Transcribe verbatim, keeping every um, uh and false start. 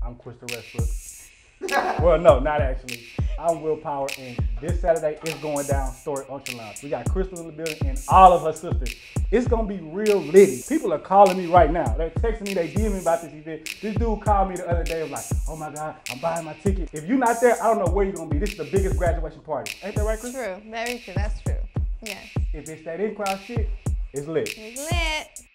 I'm Crystal Westbrook. Well, no, not actually. I'm Willpower, and this Saturday it's going down Story Ultra Lounge. We got Crystal in the building and all of her sisters. It's gonna be real litty. People are calling me right now. They're texting me, they DMing me about this event. This dude called me the other day, was like, oh my God, I'm buying my ticket. If you're not there, I don't know where you're gonna be. This is the biggest graduation party. Ain't that right, Crystal? True, very true, that's true. Yes. If it's that Incrowd shit, it's lit. It's lit.